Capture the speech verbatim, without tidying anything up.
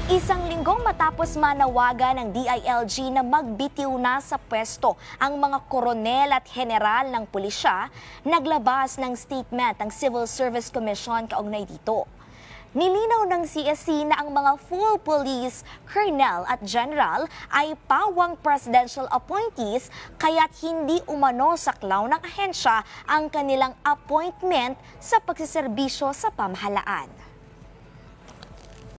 Isang linggong matapos manawagan ng D I L G na magbitiw na sa pwesto ang mga koronel at general ng pulisya, naglabas ng statement ang Civil Service Commission kaugnay dito. Nilinaw ng C S C na ang mga full police, colonel at general ay pawang presidential appointees kaya't hindi umano saklaw ng ahensya ang kanilang appointment sa pagsiserbisyo sa pamahalaan.